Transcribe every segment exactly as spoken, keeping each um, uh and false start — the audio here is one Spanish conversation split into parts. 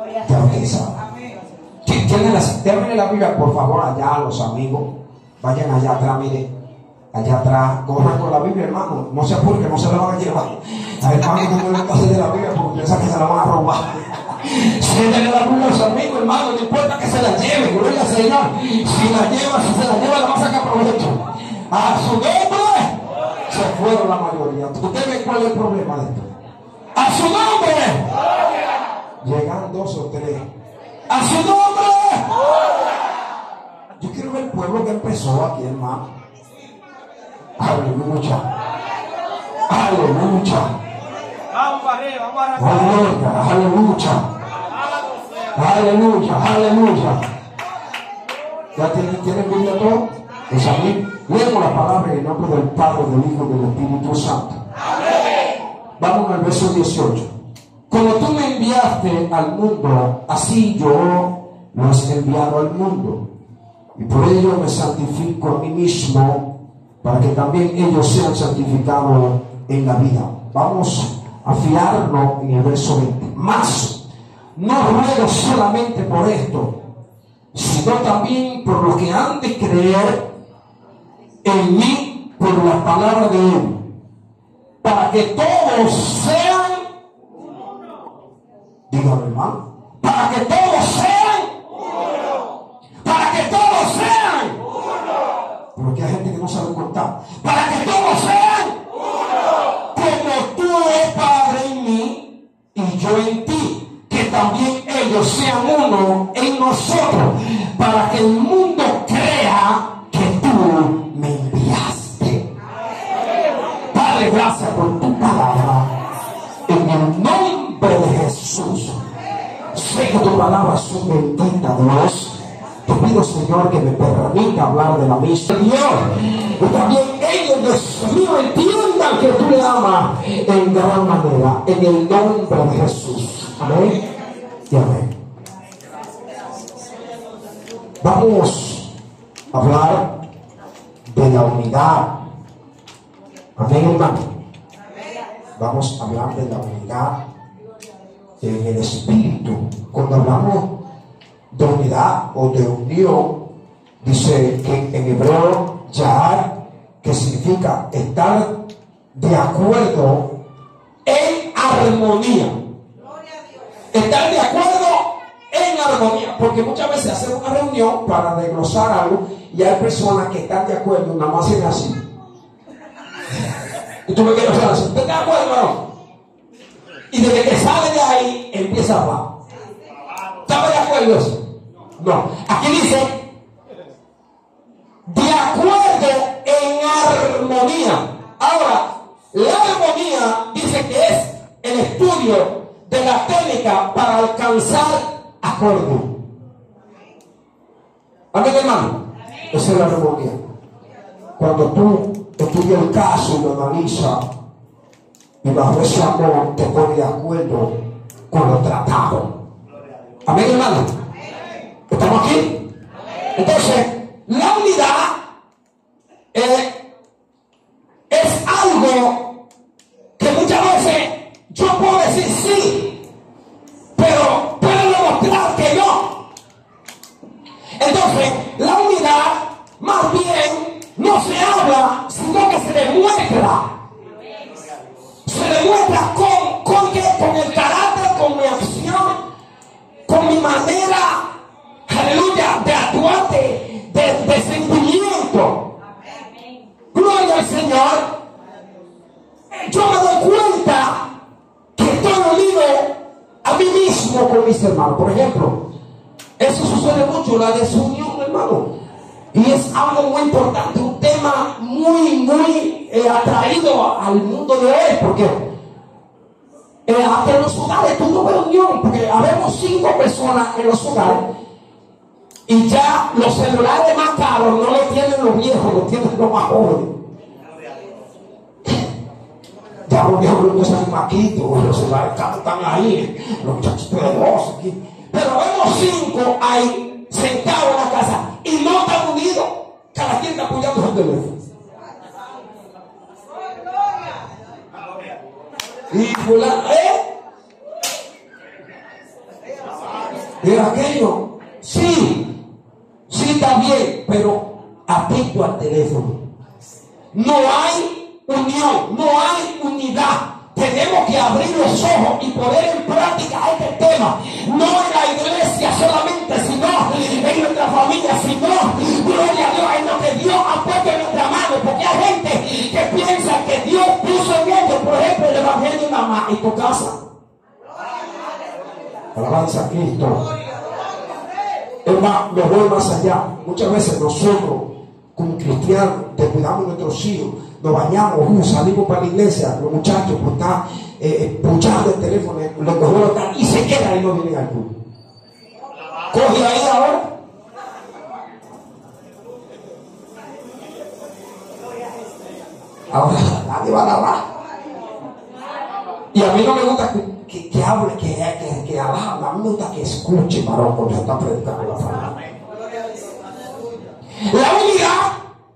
Te bautizado. Tienen la, déjenme la Biblia, por favor, allá los amigos. Vayan allá atrás, mire. Allá atrás, corran con la Biblia, hermano. No se apuren, no se la van a llevar. A hermano, no me pase de la Biblia porque piensan que se la van a robar. Siéntenle la Biblia a los amigos, hermano. No importa que se la lleven, gloria al Señor. Si la lleva, si se la lleva, la van a sacar provecho. A su nombre se fueron la mayoría. ¿Usted ve cuál es el problema de esto? A su nombre llegan dos o tres. A su nombre. Yo quiero ver el pueblo que empezó aquí, hermano. Aleluya. Aleluya. Vamos para arriba, vamos a arrancar. Aleluya. Aleluya. Aleluya. ¿Ya tienen, tienen Biblia todo? Pues a mí, leemos la palabra en el nombre del Padre, del Hijo y del Espíritu Santo. Vamos al verso dieciocho. Como tú me enviaste al mundo, así yo los he enviado al mundo. Y por ello me santifico a mí mismo, para que también ellos sean santificados en la vida. Vamos a fiarnos en el verso veinte. Más, no ruego solamente por esto, sino también por lo que han de creer en mí por la palabra de él, para que todos sean uno. Dígame, hermano. Para que todos sean uno. Para que todos sean uno. Porque hay gente que no sabe contar. Para que todos sean uno. Como tú eres Padre en mí y yo en ti, que también ellos sean uno en nosotros, para que el mundo crea que tú me enviaste. Padre, gracias por tu palabra. En el nombre de Jesús. Sé que tu palabra es bendita, Dios. Te pido, Señor, que me permita hablar de la misma. Señor, y también ellos, Dios mío, entiendan que tú le amas en gran manera. En el nombre de Jesús. Amén y amén. Vamos a hablar de la unidad. Amén, hermano. Vamos a hablar de la unidad en el espíritu. Cuando hablamos de unidad o de unión, dice que en hebreo yahar, que significa estar de acuerdo en armonía. Estar de acuerdo en armonía, porque muchas veces hacemos una reunión para desglosar algo y hay personas que están de acuerdo, nada más hacen así. Y tú me quieres hacer así. ¿Estás de acuerdo o no? Y desde que sale de ahí, empieza a hablar. ¿Estás de acuerdo eso? No. Aquí dice, de acuerdo en armonía. Ahora, la armonía dice que es el estudio de la técnica para alcanzar acuerdo. Amén, hermano. Esa es la armonía. Cuando tú estudias el caso y lo analizas, y bajo ese amor te pones de acuerdo con lo tratado. Amén, hermano. ¿Estamos aquí? Entonces, la unidad eh, es algo que muchas veces yo puedo decir sí, pero puedo demostrar que no. Entonces, la unidad más bien no se habla, sino que se demuestra. Se demuestra con, con, ¿qué? Con el carácter, con mi acción, con mi manera, aleluya, de actuar, de, de, de sentimiento. Gloria al Señor. Yo me doy cuenta que estoy unido a mí mismo con mis hermanos. Por ejemplo, eso sucede mucho, la desunión, hermano. Y es algo muy importante, un tema muy, muy eh, atraído al mundo de hoy, porque eh, hasta en los hogares tú no ves unión, porque habemos cinco personas en los hogares y ya los celulares más caros no los tienen los viejos, los tienen los más jóvenes. Ya los viejos no son maquitos, los celulares caros están ahí, los muchachos poderosos aquí. Pero vemos cinco ahí sentados en la casa y no están unidos, cada quien está apoyando su teléfono. Y fulano, ¿eh? de aquello. Sí, sí está bien, pero atento al teléfono. No hay unión, no hay unidad. Tenemos que abrir los ojos y poner en práctica este tema, no en la iglesia solamente, sino en nuestra familia, sino, gloria a Dios, en lo que Dios ha puesto en nuestra mano, porque hay gente que piensa que Dios puso en ellos, por ejemplo, el evangelio nada más en tu casa. Alabanza a Cristo. Es más, me voy más allá. Muchas veces nosotros, como cristianos, descuidamos nuestros hijos, nos bañamos, uh, salimos para la iglesia, los muchachos pues, están eh, puchando el teléfono, los mejores están y se quedan y no vienen al culto. Coge ahí ahora. Ahora nadie va a lavar. Y a mí no me gusta que, que, que hable, que, que, que alabe. A mí me gusta que escuche, varón, cuando se está predicando la palabra. La unidad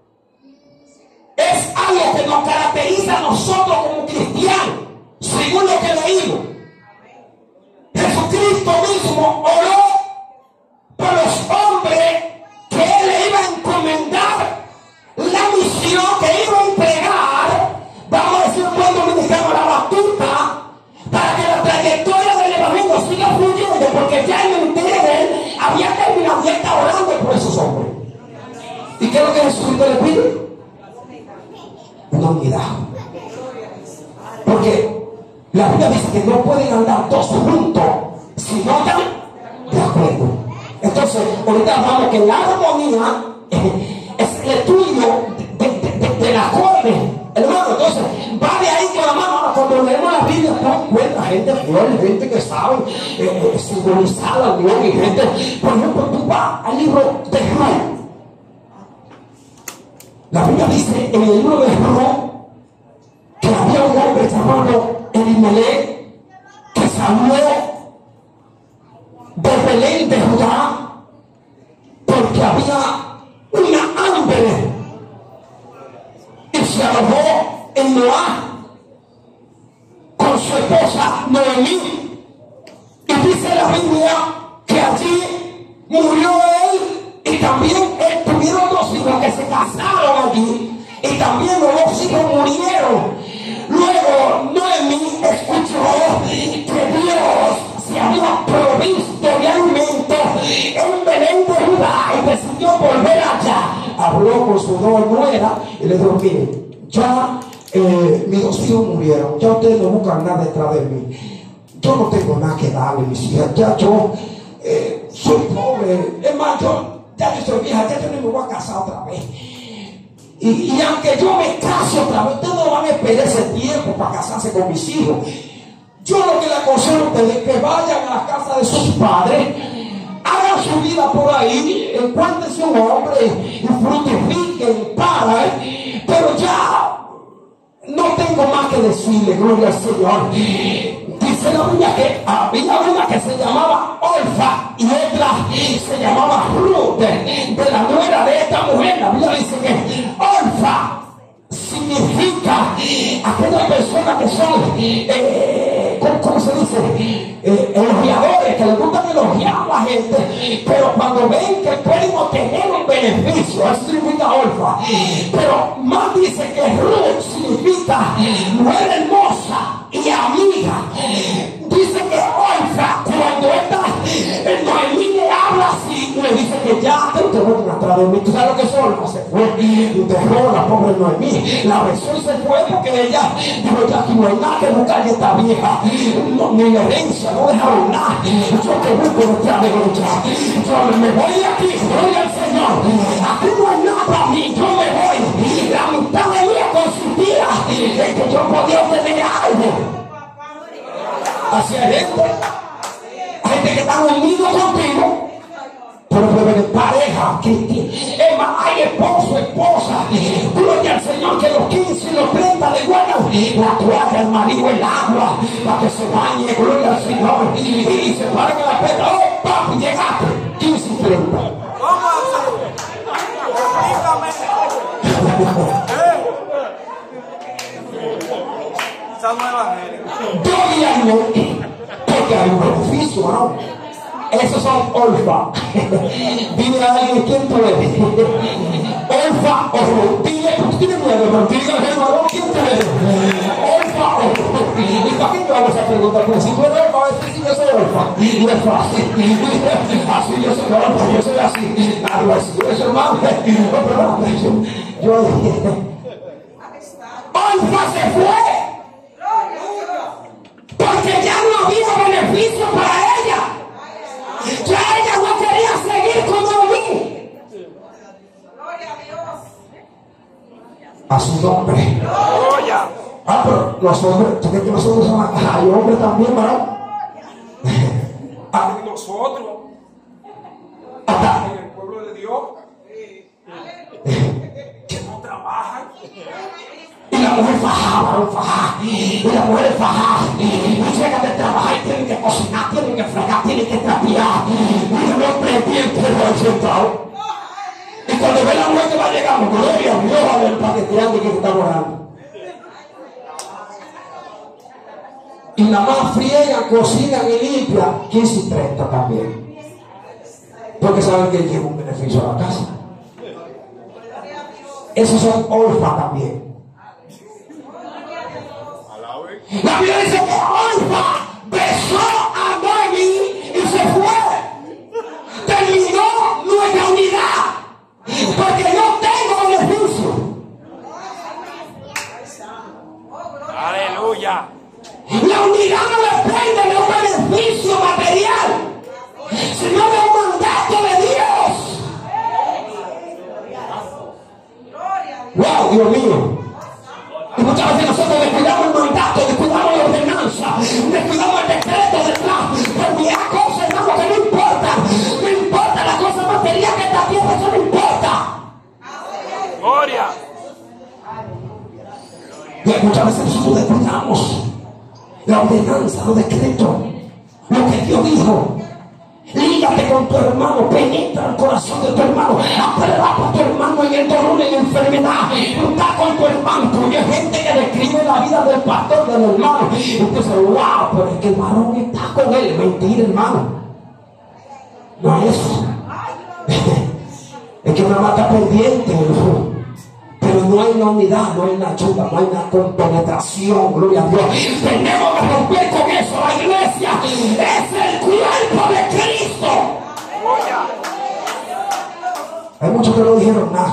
es algo que nos caracteriza a nosotros como cristianos, según lo que leímos. Jesucristo mismo oró por los hombres que Él le iba a encomendar la misión, que iba a entregar, vamos a decir un buen dominicano, la batuta, para que la trayectoria del evangelio siga fluyendo, porque ya en el interior de Él había terminado y Él está orando por esos hombres. ¿Y qué es lo que Jesucristo le pide? Una unidad. Porque la Biblia dice que no pueden andar dos juntos si no están de acuerdo. Entonces, ahorita hablamos que la armonía eh, es el estudio de, de, de, de la acorde, hermano. Entonces, va de ahí con la mano. Ahora, cuando leemos la Biblia, tú encuentras gente fiel, gente que sabe eh, eh, simbolizar la unión y gente. Por ejemplo, tú vas al libro de Ruth. La Biblia dice en el libro de Ruth que había un hombre llamado Elimelech que salió de Belén de Judá porque había una hambre y se alojó en Moab con su esposa Noemí. Y dice la Biblia que allí murió él y también él tuvieron dos hijos que se casaron allí y también los dos hijos murieron. Luego Noemí escuchó que Dios se había provisto de alimento en Belén de Judá y decidió volver allá. Habló con su dos nueras y le dijo: mire, ya eh, mis dos hijos murieron, ya ustedes no buscan nada detrás de mí, yo no tengo nada que darle a mis hijas, ya yo eh, soy pobre, es más, yo ya yo soy vieja, ya yo no me voy a casar otra vez. Y, y aunque yo me case otra vez, ustedes no van a esperar ese tiempo para casarse con mis hijos. Yo lo que les aconsejo a ustedes es que vayan a la casa de sus padres, hagan su vida por ahí, encuéntrense un hombre y fructifiquen para, pero ya no tengo más que decirle, gloria al Señor. Dice la Biblia que había una que se llamaba Orfa y otra se llamaba Ruth, de, de la nuera de esta mujer. La Biblia dice que Orfa significa aquellas personas que son, eh, ¿cómo, ¿cómo se dice? Eh, elogiadores, que les gustan elogiar a la gente, pero cuando ven que pueden obtener un beneficio, eso significa Orfa. Pero más dice que Ruth significa mujer hermosa y amiga. Dice que Orfa, cuando esta Noemí le habla así, le dice que ya te voy atrás de mí. ¿Tú sabes lo que es Orfa? Se fue y dejó la pobre Noemí. La besó y se fue porque ella dijo: ya aquí no hay nada que buscar, esta vieja, no, ni la herencia, no dejaron nada. Yo te busco detrás de lucha. Yo me voy de aquí, gloria al Señor. Aquí no hay nada para mí, yo me voy. La mitad de mí consistía en que yo podía obtener algo. Así hay gente, gente que está unido contigo, pero puede haber pareja cristiana. Es más, hay esposo, esposa, gloria al Señor, que los quince y los treinta le guardan la toalla al marido, el agua, para que se bañe, gloria al Señor, y, y se paran en la puerta. Oh, papi, llegaste, quince y treinta. ¿Cómo así? Esa no es evangélica. Gloria a Dios, porque hay un beneficio, ¿no? Esos son orfa. Dile a alguien quién tú eres. Orfa o Ruth. Dile, tú tienes miedo, hermano. Dile al hermano quién tú eres. Orfa o Ruth. ¿Y para qué me hago esa pregunta? Porque si tú eres orfa, es que si yo soy orfa. Y es fácil. Así yo soy orfa, yo soy así. Algo así. Yo soy hermano. Yo orfa se fue. Porque ya no había beneficio para ella. Ya ella no quería seguir con Noemí. A su nombre. Ah, pero los hombres, ¿tú crees que los hombres son acá? Hay hombres también, ¿verdad? Ah, nosotros, Acá. en el pueblo de Dios, que no trabajan. Y la mujer fajaba, fajaba, y la mujer fajaba, y llega de trabajar y tienen que cocinar, tienen que fregar, tienen que trapear, y el hombre bien pero sentado. Y cuando ve la mujer que va llegando, gloria a Dios, a ver el paqueteante que se está borrando. Y nada más friegan, cocinan y limpian, quince y treinta también. Porque saben que lleva un beneficio a la casa. Esos son orfa también. La Biblia dice que Orfa besó a Noemí y se fue. Terminó nuestra unidad. Porque yo tengo beneficio. Aleluya. La unidad no depende de un beneficio material, sino de un mandato de Dios. Wow, Dios mío. Y muchas veces nosotros descuidamos el mandato, descuidamos la ordenanza, descuidamos el decreto detrás. Pero mira cosas, hermano, que no importa. No importa la cosa material que esta tierra, eso no importa. Gloria. Y muchas veces nosotros descuidamos la ordenanza, los decretos, lo que Dios dijo. Lígate con tu hermano, penetra el corazón de tu hermano, atrapa a tu hermano en el dolor, en la enfermedad, está con tu hermano. Porque hay gente que describe la vida del pastor, del hermano, y entonces, wow, pero es que el varón está con él. Mentira, hermano, no es eso. Es que una mata pendiente, ¿no? Pero no hay una unidad, no hay una ayuda, no hay una compenetración, gloria a Dios. Tenemos que romper con eso. La iglesia es el cuerpo de Cristo. Hay muchos que no dijeron nada.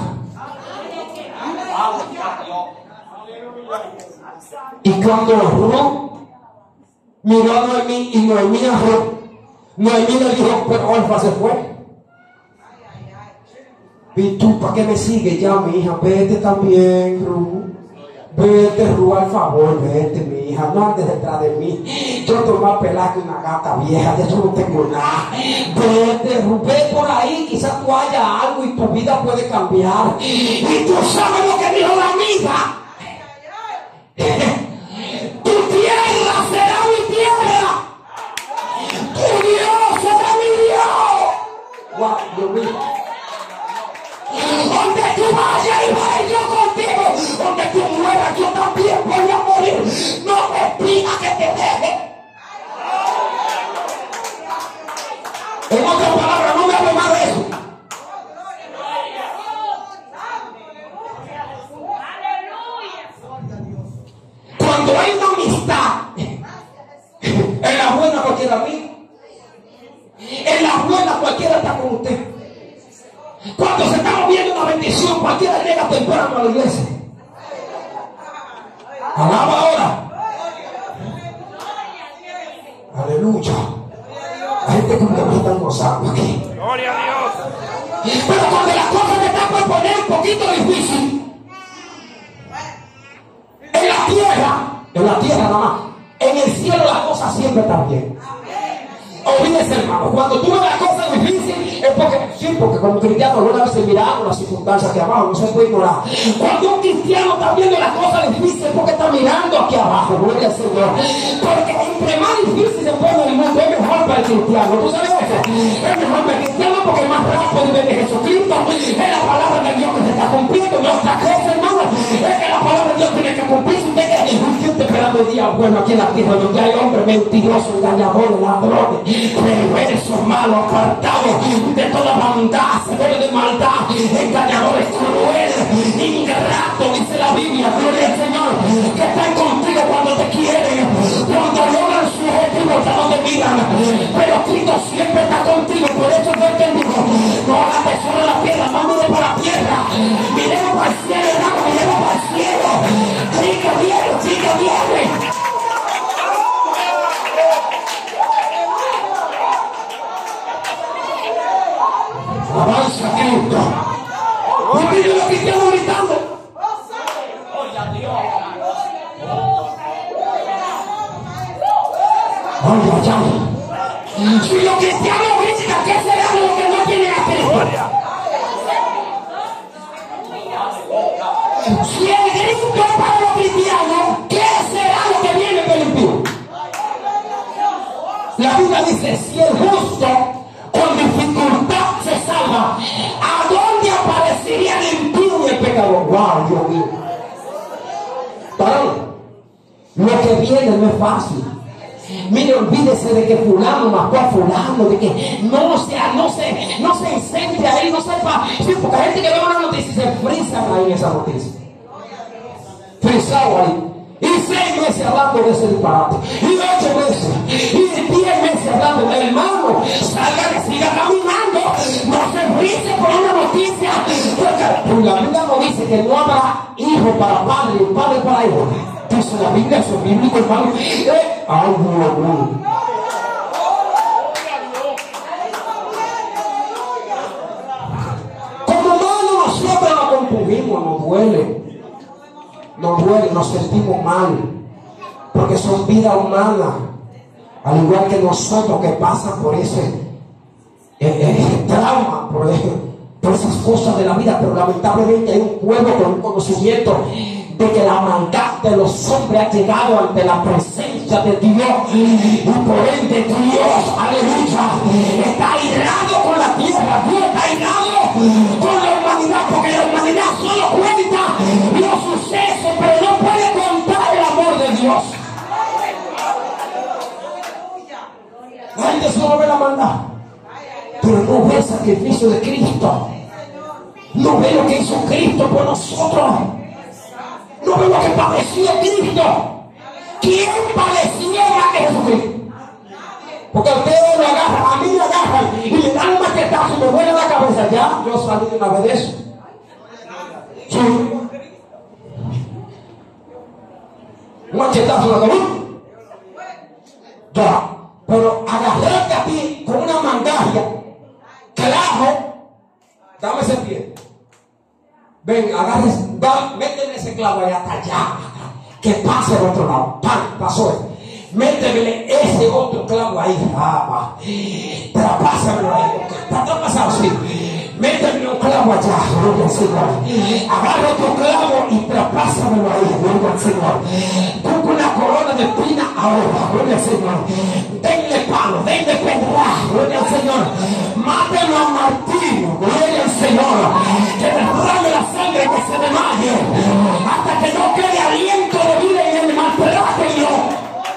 Y cuando Ruth miró a Noemí y Noemí a Ruth, Noemí le dijo, pero Orfa se fue. ¿Y tú para qué me sigues ya, mi hija? Vete también, Ruth. Vete, Ruth, al favor, vete, mi hija. No andes detrás de mí. Yo estoy más pelada que una gata vieja. De eso no tengo nada. Vete, Ruth, ve por ahí. Quizás tú haya algo y tu vida puede cambiar. Y tú sabes lo que dijo la amiga. Tu tierra será mi tierra. Tu Dios será mi Dios. Wow, Dios mío. Donde tú vayas y vaya yo contigo. Donde tú mueras yo también voy a morir. No me pidas que te deje. En otras palabras, no me hable más de eso. Cuando hay una amistad, en la buena cualquiera amigo, en la buena cualquiera está con usted. Cuando se está moviendo una bendición, cualquiera llega temprano a la iglesia. Alaba ahora. Aleluya. La gente como que me están gozando aquí. Gloria a Dios. Pero cuando las cosas te están por poner un poquito difícil, en la tierra, en la tierra nada más, en el cielo las cosas siempre están bien. Olvídese, hermano, cuando tú ves las cosas difíciles es porque, sí, porque como cristiano alguna vez miramos las circunstancias aquí abajo, no se puede ignorar. Cuando un cristiano está viendo las cosas difíciles es porque está mirando aquí abajo, gloria al Señor. Porque entre más difícil se pone el mundo, es mejor para el cristiano. ¿Tú sabes eso? Es mejor para el cristiano porque más rápido vive de Jesucristo. Es la palabra de Dios que se está cumpliendo. Y otra cosa, hermano, Es que la palabra de Dios tiene que cumplirse. Usted que usted está esperando el día bueno aquí en la tierra donde hay hombres mentirosos, engañadores, ladrones, perversos, malos, apartados de toda maldad, hacedores de maldad, engañadores, crueles, ingratos, dice la Biblia, gloria al Señor, que están contigo cuando te quieren, cuando logran su objetivo, hasta donde miran, pero Cristo siempre está contigo. Por eso fue que él dijo: no hagas tesoro en la tierra, no mire para la tierra, miremos para el cielo, hermano, miremos para el cielo. Cristo viene, Cristo viene. Avanza Cristo. Y mire lo que estamos gritando. Ay, ay, ay. Si los cristianos gritan, ¿qué será lo que no tiene a Cristo? Si el grito es para los cristianos, ¿qué será lo que viene del impío? La Biblia dice: si el justo con dificultad se salva, ¿a dónde aparecería el impío y el pecador? ¡Wow, Dios mío! Pero lo que viene no es fácil. Mire, olvídese de que fulano mató a fulano, de que no sea, no se, no se incentre ahí, no sepa. Sí, porque hay gente que ve una noticia y se frisan ahí en esa noticia. Frisado ahí. Y seis meses hablando de ese disparate. Y ocho meses. Y diez meses hablando del hermano. Salga que siga caminando. No se frise por una noticia. Porque la Biblia no dice que no habrá hijo para padre y padre para hijo. Dice la Biblia, eso es bíblico, hermano. Eh, ay, Dios mío. Como humano nosotros nos comprimimos, nos duele. Nos duele, nos sentimos mal. Porque son vidas humanas. Al igual que nosotros que pasan por ese eh, eh, trauma, por, por esas cosas de la vida. Pero lamentablemente hay un pueblo con un conocimiento de que la maldad de los hombres ha llegado ante la presencia de Dios, y por ende Dios, aleluya, está airado con la tierra. Dios está airado con la humanidad, porque la humanidad solo cuenta los sucesos, pero no puede contar el amor de Dios. La gente solo ve la maldad, pero no ve el sacrificio de Cristo, no ve lo que hizo Cristo por nosotros. No ve lo que padeció Cristo. ¿Quién padeció más que Jesucristo? Porque ustedes lo agarran, a mí me agarran y le dan un machetazo y me vuelven la cabeza. Ya, yo salí de una vez de eso. Sí. Un machetazo en la cabeza. Ya. Pero agarrarte a ti con una mandaria, clavo, dame ese pie. Ven, agárrese, méteme ese clavo ahí hasta allá, que pase al otro lado. ¡Pam! Pasó eso. Métemele ese otro clavo ahí. Ah, va. Trapásamelo ahí. ¿Está traspasado? Sí. Métemele un clavo allá. Gloria al Señor. Agarra otro clavo y trapásamelo ahí. Gloria al Señor. Busca una corona de espina ahora. Gloria al Señor. Denle palo, denle pedra. Gloria al Señor. Mátelo a martirio. Gloria al Señor. Que derrame la sangre, que se desmaye hasta que no quede aliento de vida en el maltrato.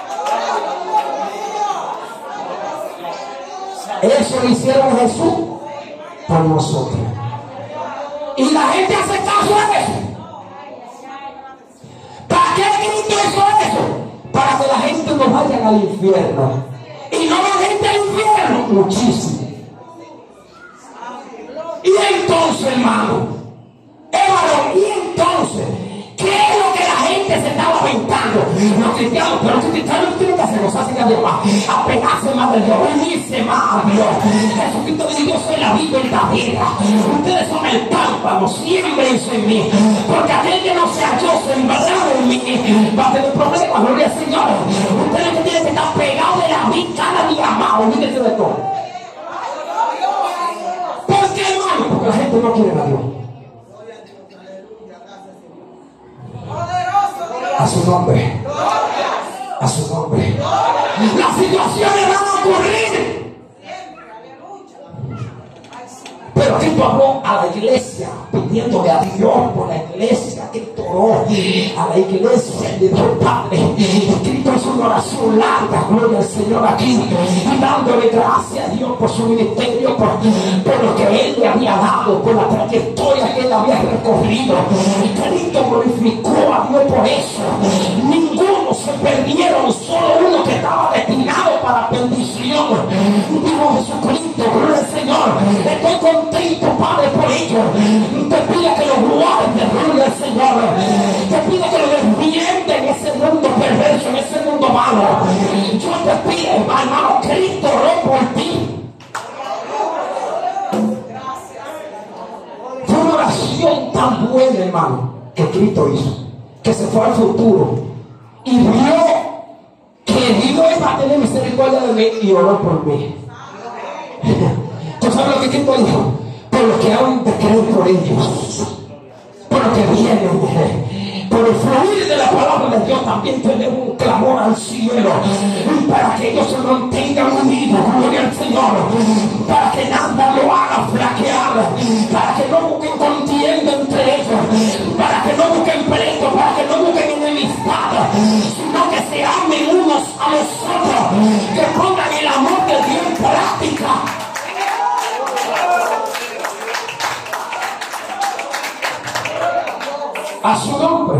Eso lo hicieron a Jesús por nosotros. Y la gente hace caso a eso. ¿Para qué Cristo hizo eso? Para que la gente no vaya al infierno. Y no la gente al infierno, muchísimo. Y entonces, hermano, hermano, y entonces, ¿qué es lo que la gente se estaba aventando? Los cristianos, pero los cristianos no tienen que hacer, nos hacen a Dios más, apegarse más de Dios, unirse más a Dios. Jesucristo dice: yo soy la vid verdadera, ustedes son el pámpano, siémbrense en mí, porque aquel que no sea yo sembrado en mí va a tener problemas. Gloria al Señor. Ustedes no tienen que estar pegados de la vid cada día más, olvídense de todo. ¿Por qué, hermano? Porque la gente no quiere a Dios. A su nombre. A su nombre. Las situaciones van a ocurrir. Pero Cristo habló a la iglesia, pidiéndole a Dios por la iglesia. Cristo oró a la iglesia y le dijo: Padre, Cristo hizo una oración larga, gloria al Señor aquí, y dándole gracias a Dios por su ministerio, por, por lo que Él le había dado, por la trayectoria que Él había recorrido. Cristo glorificó a Dios por eso. Ninguno se perdieron, solo uno que estaba destinado para bendición. Dijo Jesucristo, gloria al Señor. Estoy contento, Padre, por ello. Te pido que lo guardes, gloria al Señor. Te pido que lo defiendas en ese mundo perverso, en ese mundo malo. Yo te pido, hermano, Cristo oró por ti. Fue una oración tan buena, hermano, que Cristo hizo, que se fue al futuro y vio que Dios iba a tener misericordia de mí y oró por mí. ¿Tú sabes lo que Cristo dijo? Por lo que aún te creen por ellos, por lo que vienen, por el fluir de la palabra de Dios, también tenemos un clamor al cielo para que ellos se mantengan unidos, gloria al Señor, para que nada lo haga flaquear, para que no busquen contienda entre ellos, para que no busquen pleito, para que no busquen enemistad, sino que se amen unos a los otros, que pongan el amor de Dios en práctica. A su nombre,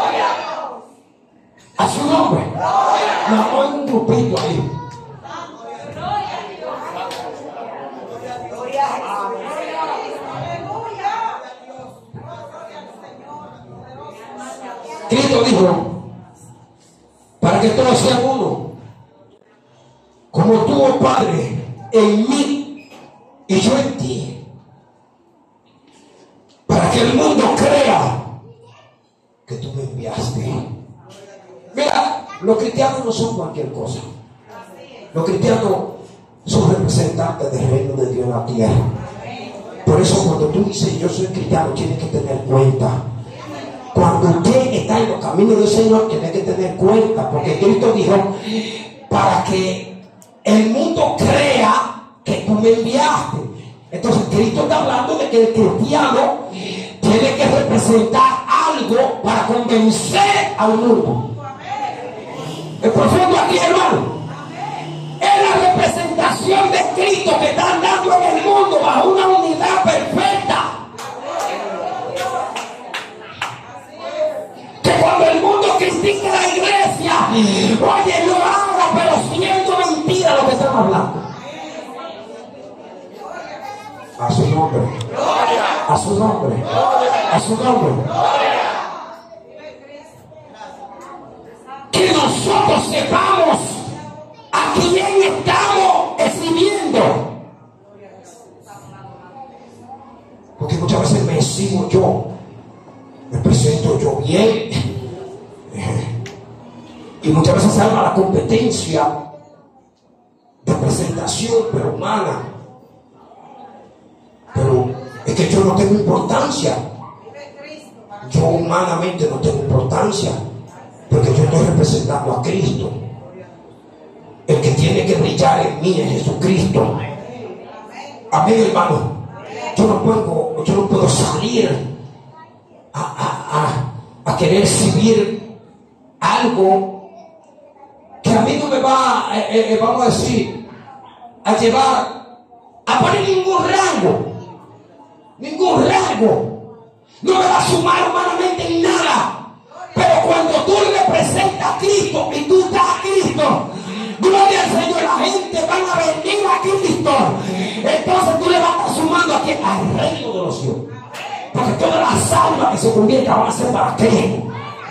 a su nombre, no hay un grupito ahí. Cristo dijo: para que todos sean uno, como tú, oh Padre, en mí y yo en ti, para que el mundo crea que tú me enviaste. Mira, los cristianos no son cualquier cosa. Los cristianos son representantes del reino de Dios en la tierra. Por eso cuando tú dices yo soy cristiano, tienes que tener cuenta. Cuando usted está en los caminos del Señor, tiene que tener cuenta, porque Cristo dijo: para que el mundo crea que tú me enviaste. Entonces Cristo está hablando de que el cristiano tiene que representar algo para convencer al mundo. Es profundo aquí, hermano. Es la representación de Cristo que está andando en el mundo bajo una unidad perfecta. Que cuando el mundo critica a la iglesia, oye, lo hago, pero siendo mentira lo que están hablando. A su nombre, a su nombre, a su nombre. Que nosotros sepamos a quién estamos exhibiendo. Porque muchas veces me exhibo yo, me presento yo bien, y muchas veces se arma la competencia de presentación, pero humana. Pero es que yo no tengo importancia. Yo humanamente no tengo importancia, porque yo estoy representando a Cristo. El que tiene que brillar en mí es Jesucristo. Amén, hermano. Yo no puedo, yo no puedo salir a, a, a, a querer exhibir algo que a mí no me va, eh, eh, vamos a decir, a llevar a poner ningún rango. Ningún rasgo, no me va a sumar humanamente en nada. Pero cuando tú le presentas a Cristo y tú estás a Cristo, gloria al Señor, la gente van a venir a Cristo. Entonces tú le vas a estar sumando aquí al reino de los cielos, porque todas las almas que se conviertan van a ser para Cristo.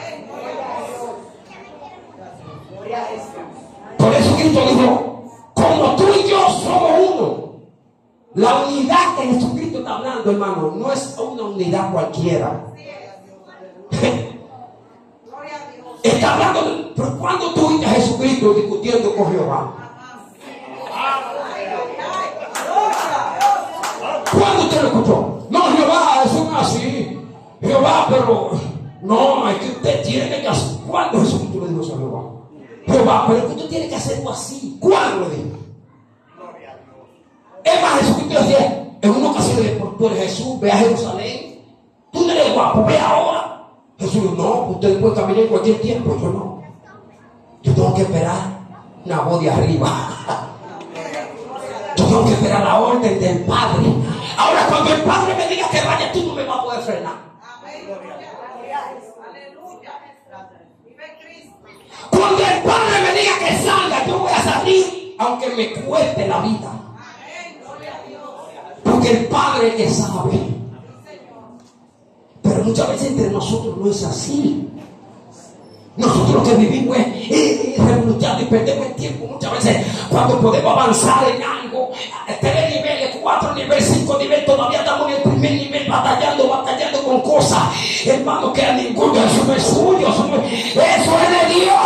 Por eso Cristo dijo: como tú y yo somos uno. La unidad que Jesucristo está hablando, hermano, no es una unidad cualquiera. Está hablando de, pero cuando tú viste a Jesucristo discutiendo con Jehová, ¿cuándo usted lo escuchó? No, Jehová, eso no es así. Jehová, pero no, es que usted tiene que hacer. ¿Cuándo Jesucristo le dijo eso a Jehová? Jehová, pero es que usted tiene que hacerlo así. ¿Cuándo le dijo? Es más, Jesucristo decía en una ocasión: tú eres Jesús, ve a Jerusalén, tú no eres guapo, ve ahora. Jesús dijo, no, ustedes pueden caminar en cualquier tiempo. Yo no. Yo tengo que esperar una voz de arriba. Yo tengo que esperar la orden del Padre. Ahora cuando el Padre me diga que vaya, tú no me vas a poder frenar. Cuando el Padre me diga que salga, yo voy a salir, aunque me cueste la vida. Porque el Padre que sabe. Pero muchas veces entre nosotros no es así. Nosotros lo que vivimos es eh, revolucionando y perdemos el tiempo muchas veces cuando podemos avanzar en algo. Tres niveles, cuatro niveles, cinco niveles, todavía estamos en el primer nivel batallando, batallando con cosas. Hermano, que a ninguno, eso no es suyo, eso, no, eso es de Dios.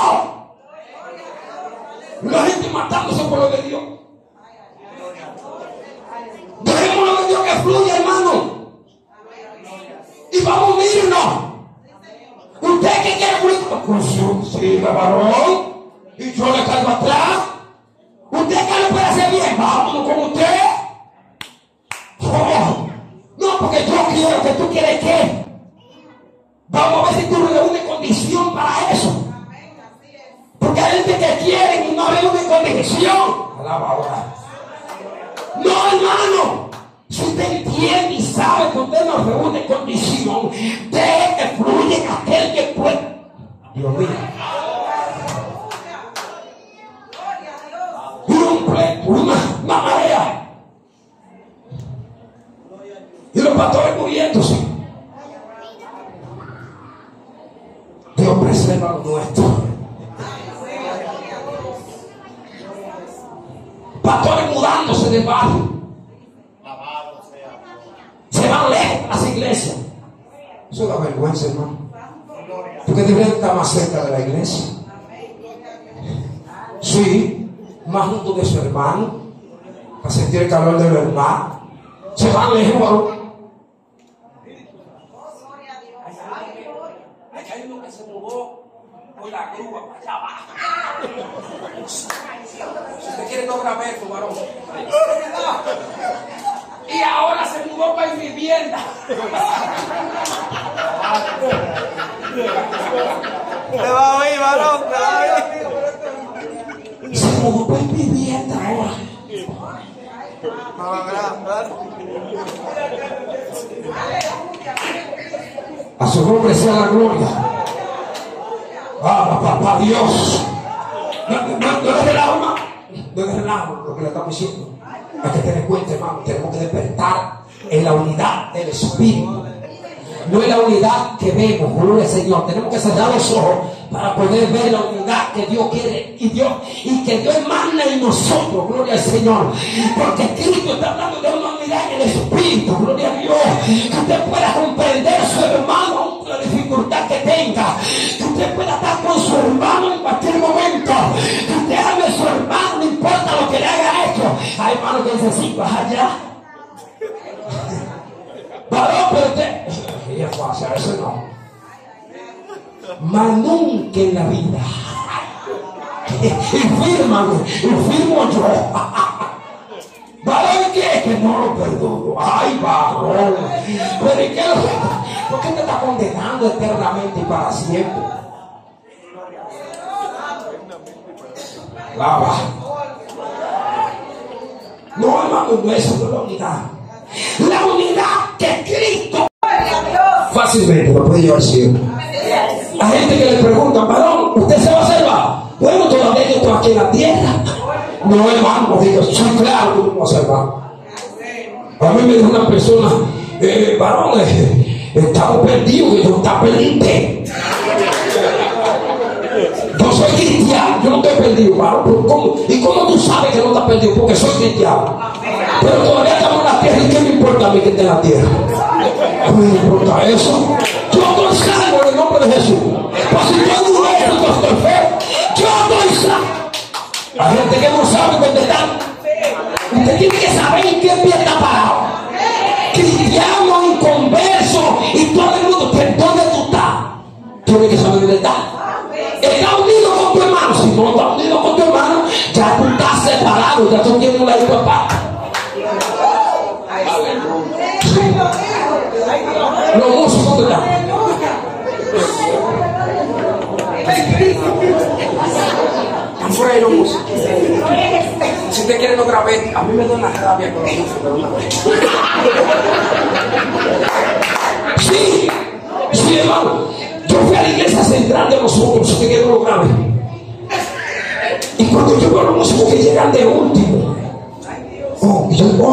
La gente matándose por lo de Dios. Dejemos lo de Dios que fluya, hermano. Y vamos a unirnos. ¿Usted que quiere morir? Pues sí, varón. Y yo le caigo atrás. ¿Usted que le puede hacer bien? Vámonos con usted. Oh, no, porque yo quiero que tú quieres que. Vamos a ver si tú reúnes condición para eso. Porque hay gente que quiere y no reúne condición. Alaba ahora. No, hermano. Si usted entiende y sabe que usted no reúne condición, deje que fluye aquel que puede. Dios mío. Y un pleito, una, una marea. Y los pastores muriéndose. Dios preserva lo nuestro. Pastores mudándose de barrio. Se van lejos a las iglesias. Eso da vergüenza, hermano. Porque deberían estar más cerca de la iglesia. Sí, más junto de su hermano, para sentir el calor de los hermanos. Se van lejos. Hay uno que se mudó por la grúa para allá abajo. Si usted quiere no grabar esto, varón. Y ahora se mudó para mi vivienda. Te va a oír, varón, te va a oír. Se mudó para mi vivienda ahora. A su nombre sea la gloria. Ah, papá Dios. No, no, no es relajo, hermano. No es relajo lo que le estamos diciendo. Hay que tener cuenta, hermano. Tenemos que despertar en la unidad del Espíritu. No es la unidad que vemos, gloria al Señor. Tenemos que cerrar los ojos para poder ver la unidad que Dios quiere y Dios y que Dios emana en nosotros, gloria al Señor. Porque Cristo está hablando de una unidad en el Espíritu, gloria a Dios. Que usted pueda comprender a su hermano aún la dificultad que tenga. Que usted pueda estar con su hermano en cualquier momento. Que usted ame a su hermano, no importa lo que le haya hecho. Hay hermanos que dicen, sí, vas allá. Varón, pero usted. Y es fácil, a veces no. Mas nunca en la vida. Y firman, y firmo yo. Varón, ¿qué es que no lo perdono? Ay, varón. Pero ¿y qué lo que? ¿Por qué te está condenando eternamente y para siempre? Lava. No, hermano, no, eso no es la unidad. La unidad que Cristo fácilmente lo puede llevar al cielo. Hay gente que le pregunta, varón, ¿usted se va a salvar? Bueno, todavía yo estoy aquí en la tierra. No, hermano, digo, soy claro que no vas a salvar. A mí me dijo una persona, eh, varón, eh, estamos perdidos, y yo está pendiente. Yo soy cristiano, yo no estoy perdido, varón. ¿Cómo? ¿Y cómo tú sabes que no estás perdido? Porque soy cristiano. Pero todavía estamos en la tierra. ¿Y qué me importa a mí que esté en la tierra? No me importa eso. Yo estoy salvo en el nombre de Jesús. Pues si yo no esto, yo estoy feo. Yo estoy salvo. Hay gente que no sabe dónde están. Usted tiene que saber en qué pie está parado. Cristiano, inconverso y todo el mundo. ¿Dónde tú estás? Tiene que saber dónde está. Está unido con tu hermano. Si no está unido con tu hermano, ya tú estás separado. Ya tú tienes una hija para. Los músicos de la. freno los músicos. Si usted quiere no grabé, a mí me da una rabia con los músicos de una vez. Sí, sí, hermano. Yo fui a la iglesia central de los músicos, si usted quiere no lo grabe. Y cuando yo veo a los músicos que llegan de último, oh, y yo digo,